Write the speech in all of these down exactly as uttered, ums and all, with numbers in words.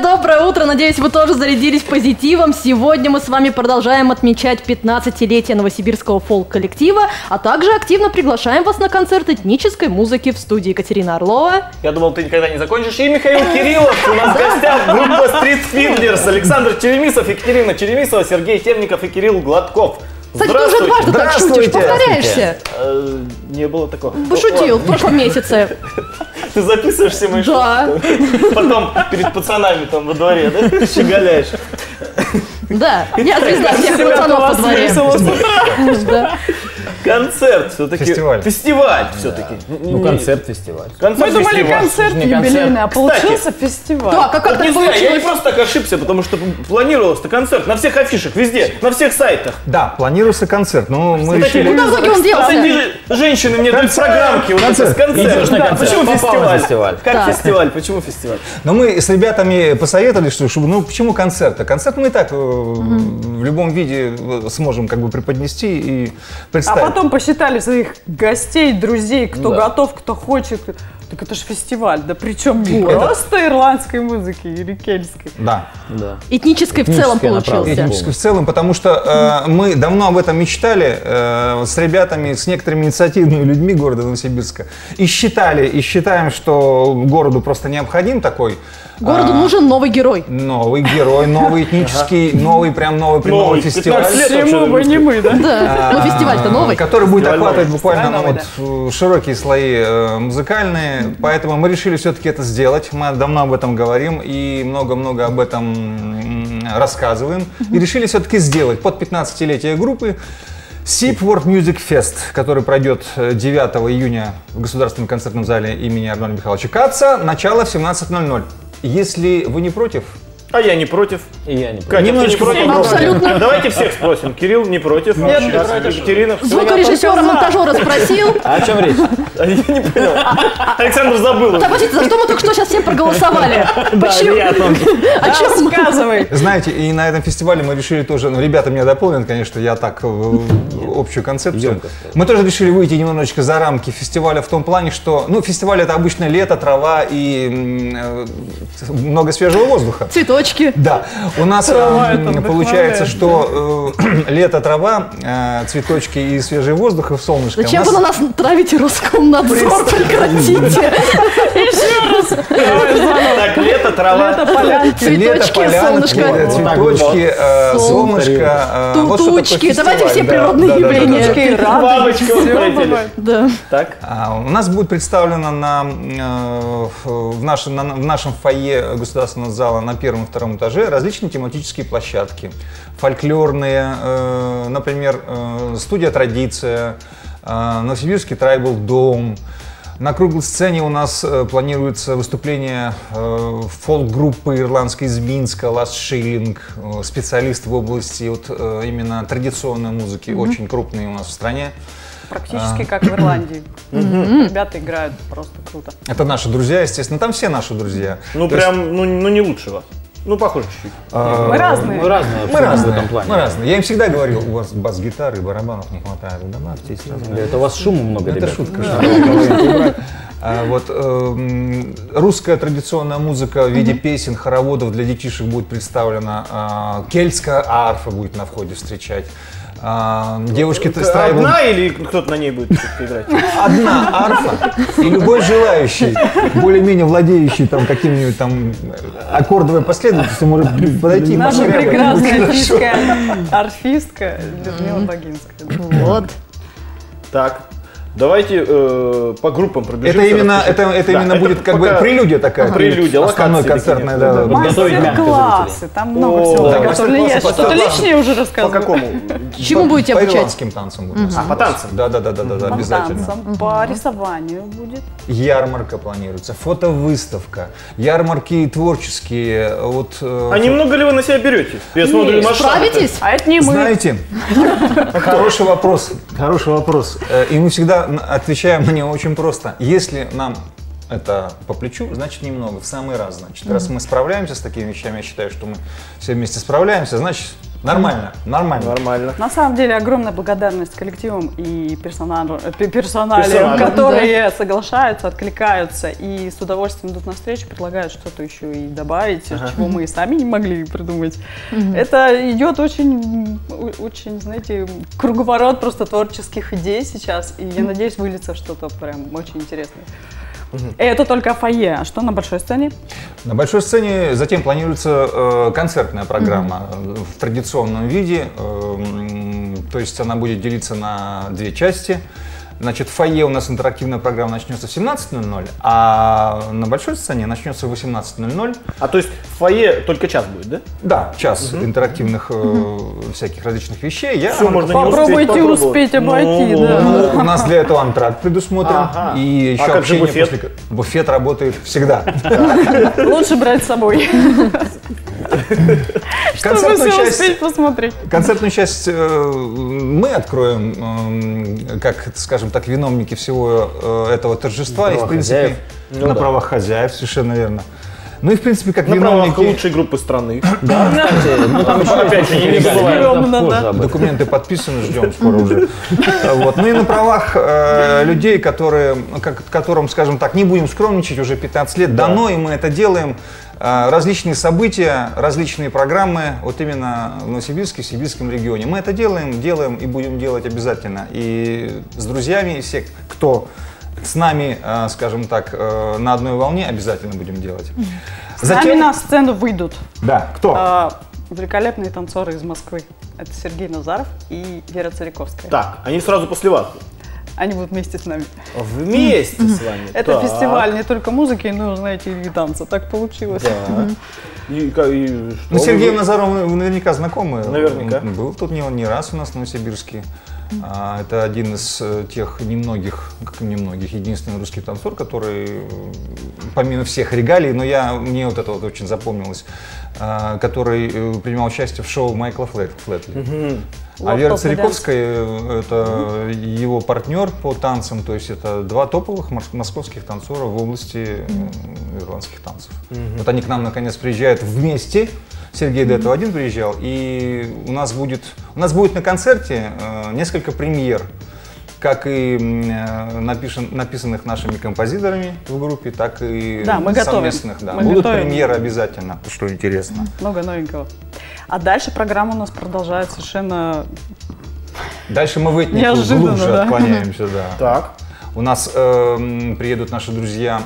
доброе утро. Надеюсь, вы тоже зарядились позитивом. Сегодня мы с вами продолжаем отмечать пятнадцатилетие новосибирского фолк-коллектива, а также активно приглашаем вас на концерт этнической музыки в студии Екатерина Орлова. Я думал, ты никогда не закончишь. И Михаил Кириллов. У нас в гостях группа Street Fiddlers. Александр Черемисов, Екатерина Черемисова, Сергей Темников и Кирилл Гладков. Кстати, ты уже дважды так шутишь, повторяешься. Э, не было такого. Пошутил в прошлом месяце. Ты записываешь все мои Да. шутки? Потом перед пацанами там во дворе, да? Щеголяешь. Да, я звезда всех пацанов во дворе. Да. Концерт все-таки. Фестиваль. Фестиваль все-таки. Ну, концерт-фестиваль. Мы Концерт думали фестиваль. концерт Не концерт. юбилейный, а получился Кстати, фестиваль. Да, как, как Вот так не зря, я не получилось? просто так ошибся, потому что планировался-то концерт на всех афишах, везде, на всех сайтах. Да, планировался концерт, но мы Вот эти решили... Куда в итоге он вот делся? эти же женщины мне дают программки, вот это с Концерт. концерт. Идешь на Да, концерт, почему попал на фестиваль? фестиваль. Как Так. фестиваль? Почему фестиваль? Но мы с ребятами посоветовали, что чтобы, ну почему концерт? А концерт мы и так э, в любом виде э, сможем как бы преподнести и А представить. потом посчитали своих гостей, друзей, кто Да. готов, кто хочет. Так это же фестиваль, да причем не просто ирландской музыки или кельтской. Да. Да. Этнической в целом Этническая направленность. получился. Этнически в целом, потому что э, мы давно об этом мечтали э, с ребятами, с некоторыми инициативными людьми города Новосибирска. И считали, и считаем, что городу просто необходим такой Городу э, нужен новый герой. новый герой, новый этнический, новый прям новый прям Новый, новый фестиваль. пятнадцать лет Почему вообще бы не мы, да? Да, но фестиваль-то новый. Который будет Фестиваль охватывать новый. буквально ну, Фестиваль вот, э, широкие слои э, музыкальные, поэтому мы решили все-таки это сделать. Мы давно об этом говорим и много-много об этом м, рассказываем. И решили все-таки сделать под пятнадцатилетие группы Сиб World Music Fest, который пройдет девятого июня в Государственном концертном зале имени Арнольда Михайловича Каца, начало в семнадцать ноль ноль. Если вы не против, А я не против. И я не Катя, ты не Немножечко против? попробуем. Абсолютно. Давайте всех спросим. Кирилл не против. Нет, не Так, против. Екатерина. всё. Звукорежиссера, монтажера спросил. А о чем речь? А я не понял. Александр забыл. Да, подождите, за что мы только что сейчас все проголосовали? Почему? я там. О чем мы? Рассказывай. знаете, и на этом фестивале мы решили тоже, ну, ребята меня дополнят, конечно, я так э, общую концепцию. Ёмко сказал. Мы тоже решили выйти немножечко за рамки фестиваля в том плане, что, ну, фестиваль это обычно лето, трава и м, э, много свежего воздуха. Цветочки. Да, у нас Трава э, это получается, вдохновляет. что э, лето, трава, э, цветочки и свежий воздух, и солнышко. Зачем У вы нас- на нас травите Роскомнадзор? Прекратите. Так, лето, трава. Это полянки. Лето, Цветочки, полянки, солнышко. э, цветочки, э, Солнце. солнышко. э, вот что такое Тутучки. Давайте фестиваль, все да, природные да, да, да, да. явления. Такие радуги, Бабочка всё пролетели. бывает. Да. Так. А, У нас будет представлено на, э, в, нашем, на- в нашем фойе Государственного зала на первом и втором этаже различные тематические площадки. Фольклорные, э, например, э, студия «Традиция», э, Новосибирский трайбл-дом. На круглой сцене у нас э, планируется выступление э, фолк-группы ирландской из Минска «Last Shilling», э, специалист в области вот, э, именно традиционной музыки, очень крупные у нас в стране. Практически как в Ирландии. Ребята играют просто круто. Это наши друзья, естественно, там все наши друзья. Ну То есть, прям, ну, ну не лучше вас. Ну похоже чуть-чуть. э, Мы разные. Мы разные Мы абсолютно разные, в этом плане. мы разные. Я им всегда говорил, у вас бас-гитары и барабанов не хватает. Добавьте сразу. Это у вас шума много, Это ребят. шутка, что вы говорите, убрать. А вот эм, русская традиционная музыка в виде песен, хороводов для детишек будет представлена. А, кельтская арфа будет на входе встречать. А, девушки с трайбл- Одна или кто-то на ней будет играть? Одна арфа, и любой желающий, более-менее владеющий там каким-нибудь там аккордовой последовательностью может подойти и Наша пошарябать. прекрасная Хорошо. фишка, арфистка Людмила Богинская. Вот. Так. Давайте э, по группам пробежимся. Это именно, расскажите. это, это Да, именно будет как пока бы прелюдия такая. прелюдия, основной локации концертной, такие да, некоторые, да. Готовить мягко Мастер-классы, там много О, всего да, приготовили. Я мастер-классы, что-то мастер-классы. лишнее уже По рассказывала. какому? Чему будете По обучать? ирландским танцам будет. А, по танцам? Да, да, да, да, да, да, По обязательно. танцам, по рисованию будет. Ярмарка планируется, фотовыставка, ярмарки творческие. Вот, э, А немного ли вы на себя берете? Я смотрю, масштаб. Справитесь? А это не мы. Знаете, хороший вопрос, хороший вопрос. Э, И мы всегда н- отвечаем на него очень просто. Если нам это по плечу, значит немного, в самый раз. Значит, раз мы справляемся с такими вещами, я считаю, что мы все вместе справляемся, значит Нормально, нормально. Нормально. На самом деле огромная благодарность коллективам и персоналу, э, пе- персоналиям, Персоналу. которые соглашаются, откликаются и с удовольствием идут навстречу, предлагают что-то еще и добавить, чего мы и сами не могли придумать. Это идет очень, о- очень, знаете, круговорот просто творческих идей сейчас, и я надеюсь, выльется в что-то прям очень интересное. И это только фойе. А что на большой сцене? На большой сцене затем планируется э, концертная программа э, в традиционном виде, э, м, то есть она будет делиться на две части. Значит, в фойе у нас интерактивная программа начнется в семнадцать ноль ноль, а на большой сцене начнется в восемнадцать ноль ноль. А то есть в фойе только час будет, да? Да, час интерактивных э, всяких различных вещей. Я Всё, можно не Попробуйте попробовать. успеть обойти, Ну, да. Ну, у нас для этого антракт предусмотрен. Ага. И еще А как же общение буфет? после- Буфет работает всегда. Лучше брать с собой, чтобы Концертную все часть, успеть посмотреть. концертную часть э, мы откроем, э, как, скажем так, виновники всего э, этого торжества. На И, в правах принципе, хозяев. Ну на да. правах хозяев, совершенно верно. Ну и, в принципе, как На правах виновники, лучшей группы страны. Ну, там еще Опять же, не нелегально, забываем, там да, позже да. об этом. документы подписаны, ждем скоро уже. Вот. Ну и на правах э, людей, которые, как, которым, скажем так, не будем скромничать, уже пятнадцать лет дано, и мы это делаем. Э, различные события, различные программы, вот именно в Новосибирске, в Сибирском регионе. Мы это делаем, делаем и будем делать обязательно. И с друзьями, и все, кто с нами, э, скажем так, э, на одной волне, обязательно будем делать. С нами на сцену выйдут Да, кто? а, великолепные танцоры из Москвы. Это Сергей Назаров и Вера Цариковская. Так, они сразу после вас. Они будут вместе с нами. Вместе с вами. Это Так. фестиваль не только музыки, но, знаете, и танца. Так получилось. Да. И, ка- и что Ну, вы- Сергею Назарову вы наверняка знакомы. Наверняка. Он был тут не, не раз у нас в Новосибирске. А, это один из э, тех немногих, как немногих, единственный русский танцор, который, э, помимо всех регалий, но я, мне вот это вот очень запомнилось, а, который э, принимал участие в шоу Майкла Флэт, Флетли. Мгм. А Love Вера of the Цариковская – это его партнер по танцам, то есть это два топовых мос- московских танцора в области э, ирландских танцев. Вот они к нам наконец приезжают вместе. Сергей до этого один приезжал, и у нас будет, у нас будет на концерте э, несколько премьер, как и э, напишен- написанных нашими композиторами в группе, так и Да, мы готовим. совместных. Да. Мы Будут готовим. премьеры обязательно, что интересно. Много новенького. А дальше программа у нас продолжает совершенно... Дальше мы в этнику Неожиданно, глубже да. отклоняемся. Да. Так. У нас эм, приедут наши друзья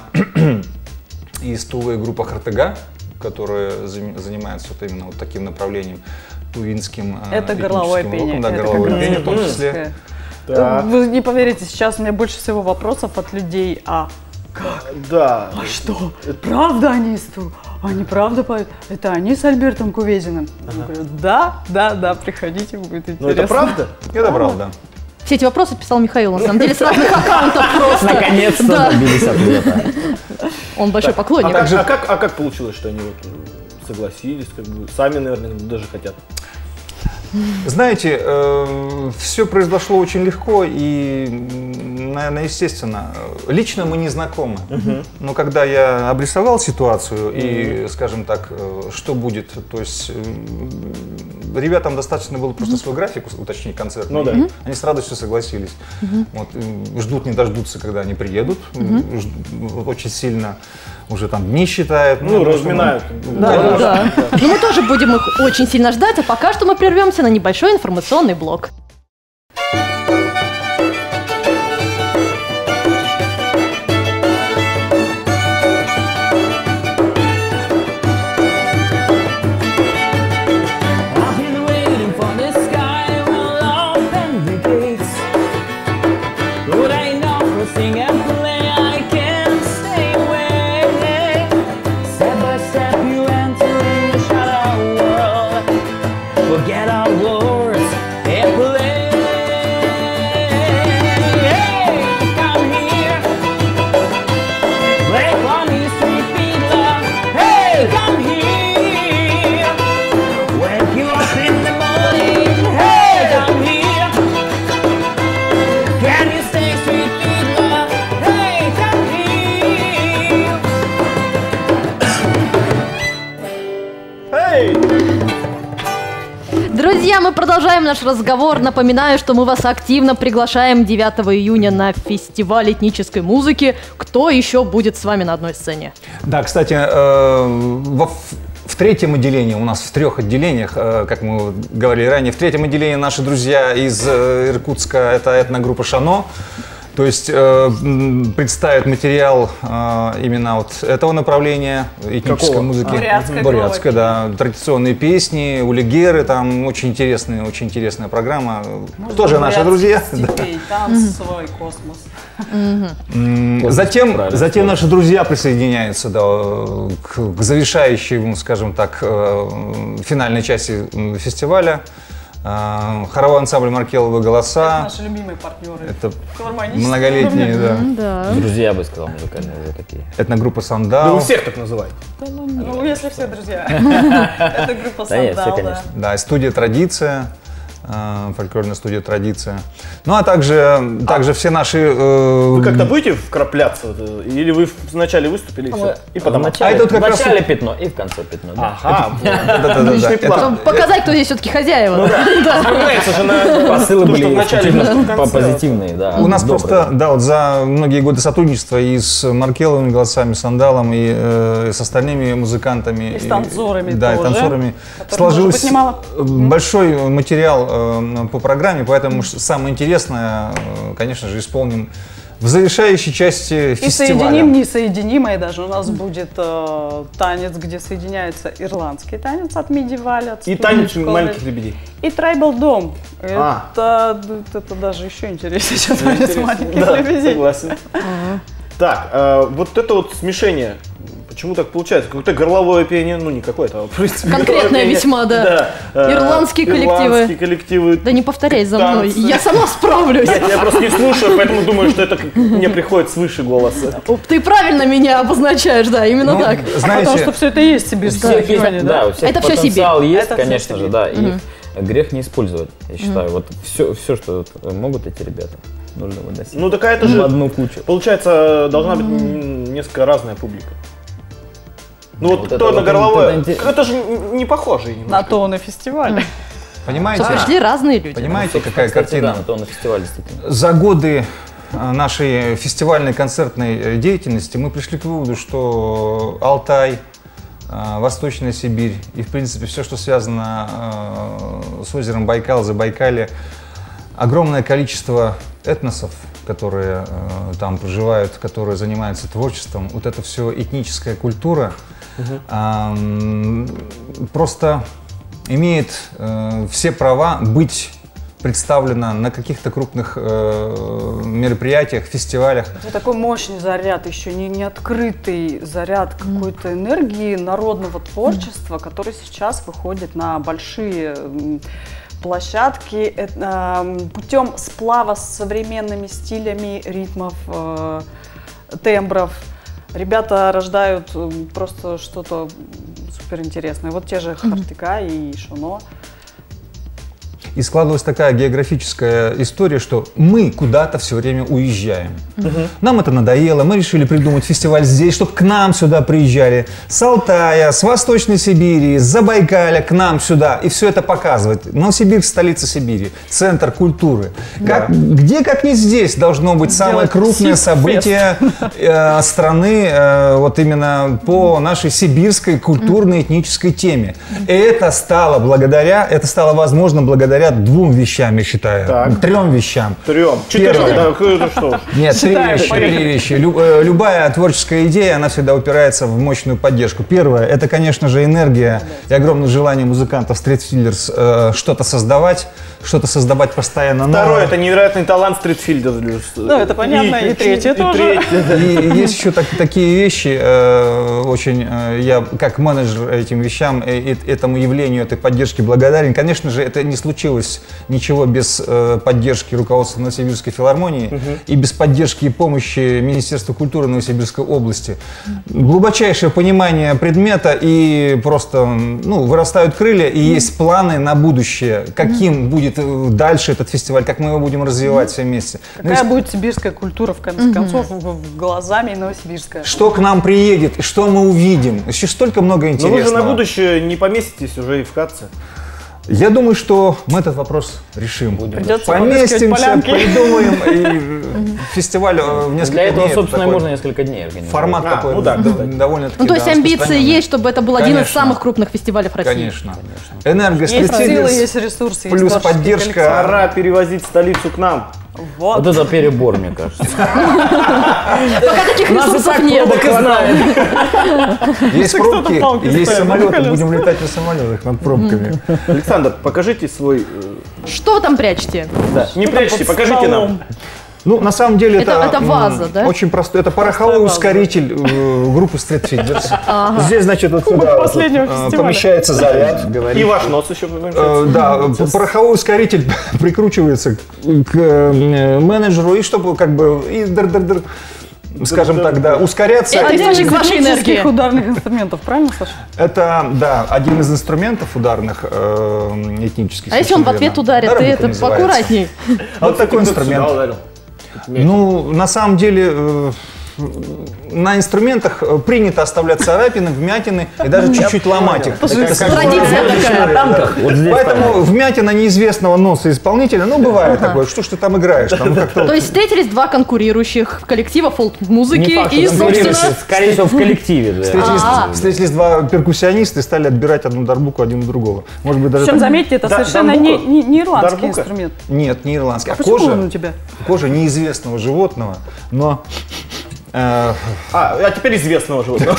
из Тулы, группа Хартега, которая зам- занимается вот именно вот таким направлением тувинским. э, Это горловое этническим пение. роком, да, Это горловое как раз пение в том этническое. числе. Так. Вы не поверите, сейчас у меня больше всего вопросов от людей. А Да. А что? Правда они с ту- Они правда поют? Это они с Альбертом Кувезиным? Я говорю, да, да, да, приходите, будет интересно. Ну это правда? Это правда. Все эти вопросы писал Михаил, на самом деле, с разных аккаунтов просто. Наконец-то Да. добились ответа. Он большой А, поклонник. как, а, как, а как получилось, что они вот э, согласились, как бы сами, наверное, даже хотят? Знаете, все произошло очень легко и, наверное, естественно. Лично мы не знакомы. Но когда я обрисовал ситуацию и, скажем так, э, что будет, то есть э, ребятам достаточно было просто свой график уточнить концертный. Ну да. и они с радостью согласились. Вот, э, ждут не дождутся, когда они приедут. Жд- вот очень сильно уже там дни считают. Ну, потому что мы- разминают. Да, да. Но мы тоже будем их очень сильно ждать, а пока что мы прервемся на небольшой информационный блок. I've been waiting for the sky will open the gates. But I know for sing and play I can't stay away. Step by step you enter in the shadow world. Forget our words and play. Друзья, мы продолжаем наш разговор. Напоминаю, что мы вас активно приглашаем девятого июня на фестиваль этнической музыки. Кто еще будет с вами на одной сцене? Да, кстати, э, во, в третьем отделении, у нас в трех отделениях, э, как мы говорили ранее, в третьем отделении наши друзья из э, Иркутска, это этногруппа «Шано». То есть э, представят материал э, именно вот этого направления этнической Какого? музыки. Бурятской, Бурятской, да. Традиционные песни, улигеры, там очень интересная, очень интересная программа. Можно Тоже наши друзья. степей, танц свой, космос. М, Затем, затем наши друзья присоединяются, да, к, к завершающей, скажем так, э, финальной части м, фестиваля. Э, Хоровой ансамбль «Маркеловые голоса». Наши любимые партнеры. Это Филармонические. многолетние, да. Да. Друзья, я бы сказал, музыкальные уже такие. Этногруппа Да «Сандал». вы всех так называете. Ну, если все друзья. Это группа Да нет, все, «Сандал», да. конечно. Да, и студия «Традиция», э, фольклорная студия «Традиция». Ну, а также, также все наши... э, Вы как-то будете вкрапляться? э, Или вы вначале выступили и все? И потом... в начале, А это вот как в раз начале пятно и в конце пятно. Да. Ага, да-да-да-да. отличный Это- план. Показать, кто здесь все-таки хозяева. Ну Вспоминается же на Посылы то, были что в начале, исключительно что в по- конце. позитивные, да. У нас добрые. просто, да, вот за многие годы сотрудничества и с Маркеловыми голосами, Сандалом, и, э, и с остальными музыкантами. И с танцорами Да, тоже, и танцорами. которых, Сложился может быть, немало. большой материал э, по программе, поэтому ш- самое интересное, э, конечно же, исполним в завершающей части И фестиваля. соединим несоединимое даже. У нас будет э, танец, где соединяется ирландский танец от Мидиваля, от И студии танец школы. маленьких лебедей. И трайбл дом. А. Это, это даже еще интереснее, чем танец маленьких Да, лебедей. согласен. Так, э, вот это вот смешение, почему так получается? Какое-то горловое пение, ну не какое-то, а в принципе Конкретное горловое пение. весьма, да. э, Ирландские коллективы. Ирландские коллективы. Да не повторяй за мной, Танцы. я сама справлюсь. Я тебя просто не слушаю, поэтому думаю, что это как мне приходит свыше голоса. Оп, Ты правильно меня обозначаешь, да, именно Ну, так. Потому знаете, что все это и есть У сибирское всех есть, регионе, да, да? у всех Это всё потенциал есть, Это всё конечно же, Сибирь. да, и грех не использовать, я считаю. Вот все, все, что вот могут эти ребята, нужно выносить. Ну такая это в же, одну кучу. получается, должна быть м, несколько разная публика. Ну вот, Вот то это на вот горловое, это интерес- это же н- не похоже немножко. На то на фестивале. понимаете, Что пришли разные люди. понимаете, Собственно, какая кстати, картина? Да, на то на фестивале действительно. За годы э, нашей фестивальной концертной э, деятельности мы пришли к выводу, что Алтай, э, Восточная Сибирь и, в принципе, все, что связано э, с озером Байкал, Забайкалье, огромное количество этносов, которые э, там проживают, которые занимаются творчеством, вот это все этническая культура, ам, просто имеет э, все права быть представлена на каких-то крупных э, мероприятиях, фестивалях. Это такой мощный заряд, еще не, не открытый заряд какой-то энергии народного творчества, который сейчас выходит на большие м, площадки э, э, путем сплава с современными стилями, ритмов, э, тембров. Ребята рождают э, просто что-то суперинтересное. Вот те же Хартыка и Шано. И складывалась такая географическая история, что мы куда-то все время уезжаем. Нам это надоело, мы решили придумать фестиваль здесь, чтобы к нам сюда приезжали. С Алтая, с Восточной Сибири, с Забайкалья к нам сюда. И все это показывать. Новосибирск — столица Сибири, центр культуры. Как, где, как не здесь, должно быть самое Сделать крупное Сибфест. событие э, страны э, вот именно по нашей сибирской культурной этнической теме. И это стало благодаря, это стало возможно благодаря двум вещам, я считаю. Так. Трем вещам. Трем. Четыре. Первое. Да, это что уж. Нет, три Считаем, вещи, поехали. три вещи. Лю- э, любая творческая идея, она всегда упирается в мощную поддержку. Первое, это, конечно же, энергия и огромное желание музыкантов Street Fielders э, что-то создавать, что-то создавать постоянно новое. Второе, это невероятный талант стритфильда. Ну, это понятно, и третье тоже. И есть еще так- такие вещи, э, очень, э, я как менеджер этим вещам, э, и этому явлению, этой поддержки благодарен. Конечно же, это не случилось ничего без э, поддержки руководства Новосибирской филармонии и без поддержки и помощи Министерства культуры Новосибирской области. Глубочайшее понимание предмета, и просто ну, вырастают крылья, и есть планы на будущее, каким будет э, дальше этот фестиваль, как мы его будем развивать все вместе. Ну, Какая и будет сибирская культура, в конце концов, в- в- глазами новосибирская? что к нам приедет, и что мы увидим. Еще столько много Но вы же интересного. на будущее не поместитесь уже и в КАЦе. Я думаю, что мы этот вопрос решим. Придется Поместимся, подыскивать полянки. придумаем, и фестиваль э, в несколько Для этого, дней. собственно, такой можно несколько дней организовать. формат А, такой, ну да, д- кстати. довольно-таки Ну, то есть да, амбиции распространенный. есть, чтобы это был один из Конечно. самых крупных фестивалей в России. Конечно. Энерго Есть Street силы, Fighters, есть ресурсы, есть плюс творческий поддержка. коллектив. Пора перевозить столицу к нам. Вот. Вот это перебор, мне кажется. Пока таких Нас и ресурсов так нет. пробок хватает. Есть пробки, палки есть ставит, самолеты, колеса. будем летать на самолетах над пробками. Александр, покажите свой... э, Что вы там прячете? Да, не прячьте, покажите нам. Ну, на самом деле Это- это, это м, ваза, да? очень простой. Это пороховой ваза. ускоритель э, группы Street Fighters. Здесь, значит, вот сюда вот, последнего э, фестиваля. помещается заряд. И ваш нос еще Э, помещается. Да, пороховой ускоритель прикручивается к э, менеджеру, и чтобы как бы и дыр-дыр-дыр, скажем так, да, ускоряться. Это Один источник из вашей этнических энергии. ударных инструментов, правильно, Саша? Это, да, один из инструментов ударных э, этнических. А если он в совершенно ответ верно. ударит, ты Дарбука это называется. поаккуратней. Вот такой Кто-то сюда инструмент. ударил. Ну, на самом деле, э, на инструментах э, принято оставлять царапины, вмятины и даже чуть-чуть ломать их. Это как- Традиция такая. На танках, вот здесь Поэтому вмятина неизвестного носа исполнителя, ну, бывает такое, что ж ты там играешь? Там как-то То есть встретились два конкурирующих коллектива не фолк-музыки факт, и, что конкурирующие, собственно... скорее всего, в коллективе. да. Встретились, А. встретились два перкуссиониста и стали отбирать одну дарбуку один у другого. Может быть, даже Причем, так- заметьте, это Да, совершенно дамбука? не, не- не ирландский Дарбука? инструмент. Нет, не ирландский. А, Почему кожа, он у тебя? кожа неизвестного животного, но... э, А, а теперь известного животного.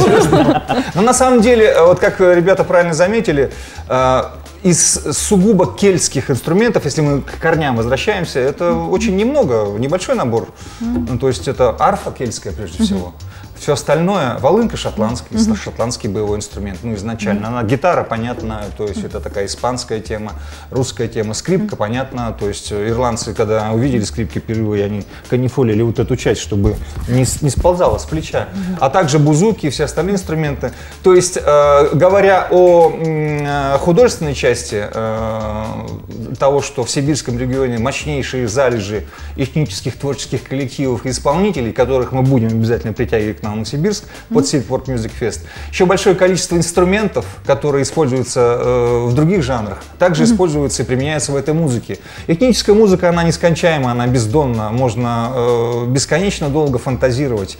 Но на самом деле, вот как ребята правильно заметили, э, из сугубо кельтских инструментов, если мы к корням возвращаемся, это очень немного, небольшой набор. Ну, то есть это арфа кельтская прежде всего. Все остальное, волынка шотландский, шотландский боевой инструмент, ну изначально. Она гитара, понятно, то есть это такая испанская тема, русская тема, скрипка, понятно, то есть ирландцы, когда увидели скрипки впервые, они канифолили вот эту часть, чтобы не, с- не сползала с плеча. А также бузуки и все остальные инструменты. То есть, э, говоря о м, э, художественной части э, того, что в сибирском регионе мощнейшие залежи этнических творческих коллективов и исполнителей, которых мы будем обязательно притягивать к нам в Новосибирск под Silk Music Fest. Еще большое количество инструментов, которые используются э, в других жанрах, также используются и применяются в этой музыке. Этническая музыка, она нескончаема, она бездонна, можно э, бесконечно долго фантазировать,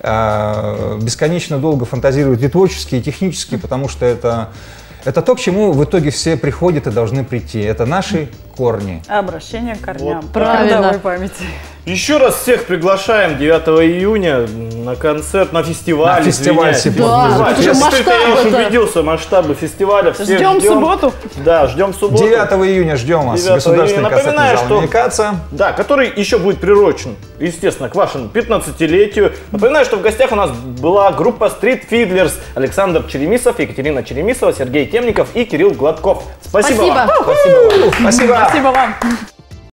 э, бесконечно долго фантазировать и творчески, и технически, потому что это, это то, к чему в итоге все приходят и должны прийти. Это наши корни. Обращение к корням. Вот. По Правильно. родовой памяти. Еще раз всех приглашаем девятого июня на концерт, на фестиваль. На фестиваль извиняюсь. Сибирь Да, Music это же Fest. Сейчас только я уж масштабы-то. убедился, масштабы фестиваля. Всех Ждем в субботу. Да, ждем в субботу. девятого июня ждем вас. девятого Государственный июня. концертный Напоминаю, зал что- «Меликаца». Да, который еще будет приурочен, естественно, к вашему пятнадцатилетию. Напоминаю, что в гостях у нас была группа Street Fiddlers. Александр Черемисов, Екатерина Черемисова, Сергей Темников и Кирилл Гладков. Спасибо, Спасибо. вам. Спасибо. Спасибо. Спасибо вам.